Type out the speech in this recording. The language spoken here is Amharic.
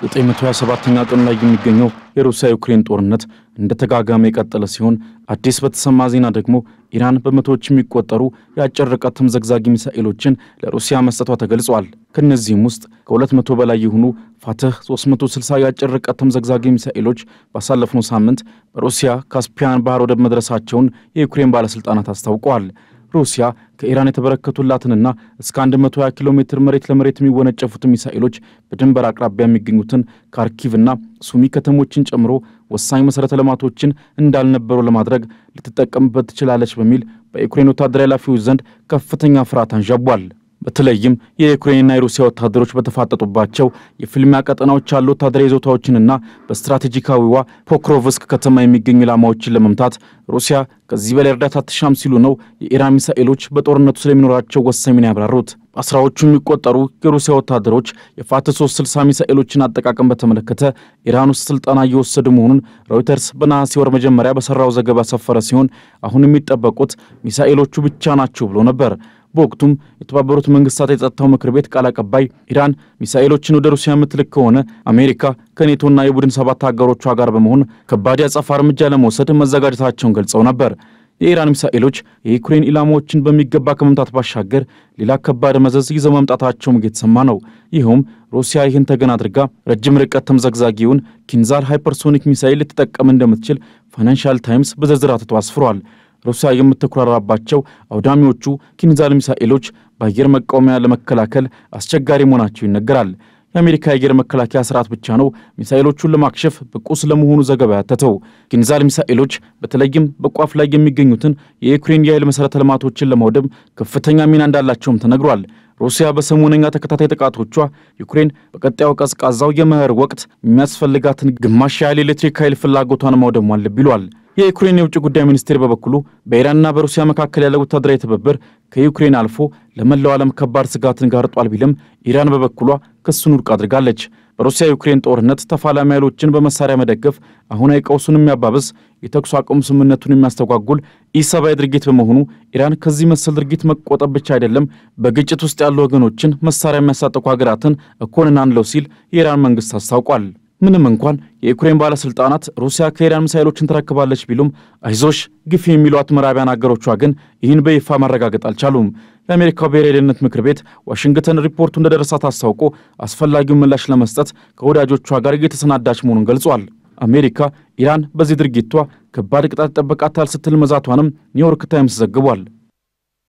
927ኛ ቀን ላይ የሚገኘው የሩሲያ ዩክሬን ጦርነት እንደተጋጋመ የቀጠለ ሲሆን አዲስ በተሰማ ዜና ደግሞ ኢራን በመቶዎች የሚቆጠሩ የአጭር ርቀት ተምዘግዛጊ ሚሳኤሎችን ለሩሲያ መስጠቷ ተገልጿል። ከነዚህም ውስጥ ከ200 በላይ የሆኑ ፋትህ 360 የአጭር ርቀት ተምዘግዛጊ ሚሳኤሎች ባሳለፍነው ሳምንት በሩሲያ ካስፒያን ባህር ወደብ መድረሳቸውን የዩክሬን ባለስልጣናት አስታውቀዋል። ሩሲያ ከኢራን የተበረከቱላትንና እስከ 120 ኪሎ ሜትር መሬት ለመሬት የሚወነጨፉት ሚሳኤሎች በድንበር አቅራቢያ የሚገኙትን ካርኪቭና ሱሚ ከተሞችን ጨምሮ ወሳኝ መሰረተ ልማቶችን እንዳልነበሩ ለማድረግ ልትጠቀምበት ትችላለች በሚል በዩክሬን ወታደራዊ ኃላፊዎች ዘንድ ከፍተኛ ፍርሃት አንዣቧል። በተለይም የዩክሬንና የሩሲያ ወታደሮች በተፋጠጡባቸው የፍልሚያ ቀጠናዎች ያሉ ወታደራዊ ይዞታዎችንና በስትራቴጂካዊዋ ፖክሮቭስክ ከተማ የሚገኙ ኢላማዎችን ለመምታት ሩሲያ ከዚህ በላይ እርዳታ ትሻም ሲሉ ነው የኢራን ሚሳኤሎች በጦርነቱ ስለሚኖራቸው ወሳኝ ሚና ያብራሩት። በአስራዎቹ የሚቆጠሩ የሩሲያ ወታደሮች የፋትህ 360 ሚሳኤሎችን አጠቃቀም በተመለከተ ኢራን ውስጥ ስልጠና እየወሰዱ መሆኑን ሮይተርስ በነሐሴ ወር መጀመሪያ በሰራው ዘገባ ሰፈረ ሲሆን አሁን የሚጠበቁት ሚሳኤሎቹ ብቻ ናቸው ብሎ ነበር። በወቅቱም የተባበሩት መንግስታት የጸጥታው ምክር ቤት ቃል አቀባይ ኢራን ሚሳኤሎችን ወደ ሩሲያ የምትልክ ከሆነ አሜሪካ ከኔቶና የቡድን ሰባት አጋሮቿ ጋር በመሆን ከባድ የአጸፋ እርምጃ ለመውሰድ መዘጋጀታቸውን ገልጸው ነበር። የኢራን ሚሳኤሎች የዩክሬን ኢላማዎችን በሚገባ ከመምታት ባሻገር ሌላ ከባድ መዘዝ ይዘው መምጣታቸውም እየተሰማ ነው። ይኸውም ሩሲያ ይህን ተገን አድርጋ ረጅም ርቀት ተምዘግዛጊውን ኪንዛል ሃይፐርሶኒክ ሚሳኤል ልትጠቀም እንደምትችል ፋይናንሻል ታይምስ በዝርዝር አትቶ አስፍሯል። ሩሲያ የምትኩራራባቸው አውዳሚዎቹ ኪንዛል ሚሳኤሎች በአየር መቃወሚያ ለመከላከል አስቸጋሪ መሆናቸው ይነገራል። የአሜሪካ የአየር መከላከያ ስርዓት ብቻ ነው ሚሳኤሎቹን ለማክሸፍ ብቁ ስለመሆኑ ዘገባ ያተተው። ኪንዛል ሚሳኤሎች በተለይም በቋፍ ላይ የሚገኙትን የዩክሬን የኃይል መሰረተ ልማቶችን ለማውደም ከፍተኛ ሚና እንዳላቸውም ተነግሯል። ሩሲያ በሰሞነኛ ተከታታይ ጥቃቶቿ ዩክሬን በቀጣዩ ቀዝቃዛው የመኸር ወቅት የሚያስፈልጋትን ግማሽ ያህል ኤሌክትሪክ ኃይል ፍላጎቷን ማውደሟን ልብ ይሏል። የዩክሬን የውጭ ጉዳይ ሚኒስቴር በበኩሉ በኢራንና በሩሲያ መካከል ያለው ወታደራዊ ትብብር ከዩክሬን አልፎ ለመላው ዓለም ከባድ ስጋትን ጋርጧል ቢልም ኢራን በበኩሏ ክሱን ውድቅ አድርጋለች። በሩሲያ ዩክሬን ጦርነት ተፋላሚ ኃይሎችን በመሳሪያ መደገፍ አሁናዊ ቀውሱን የሚያባብስ የተኩስ አቁም ስምምነቱን የሚያስተጓጉል ኢሰብአዊ ድርጊት በመሆኑ ኢራን ከዚህ መሰል ድርጊት መቆጠብ ብቻ አይደለም በግጭት ውስጥ ያሉ ወገኖችን መሳሪያ የሚያሳጥቁ ሀገራትን እኮንናለሁ ሲል የኢራን መንግስት አስታውቋል። ምንም እንኳን የዩክሬን ባለስልጣናት ሩሲያ ከኢራን ሚሳኤሎችን ተረክባለች ቢሉም አይዞሽ ግፍ የሚሏት ምዕራባውያን አገሮቿ ግን ይህን በይፋ ማረጋገጥ አልቻሉም። የአሜሪካው ብሔራዊ ደህንነት ምክር ቤት ዋሽንግተን ሪፖርቱ እንደደረሳት አስታውቆ አስፈላጊውን ምላሽ ለመስጠት ከወዳጆቿ ጋር እየተሰናዳች መሆኑን ገልጿል። አሜሪካ ኢራን በዚህ ድርጊቷ ከባድ ቅጣት ይጠብቃታል ስትል መዛቷንም ኒውዮርክ ታይምስ ዘግቧል።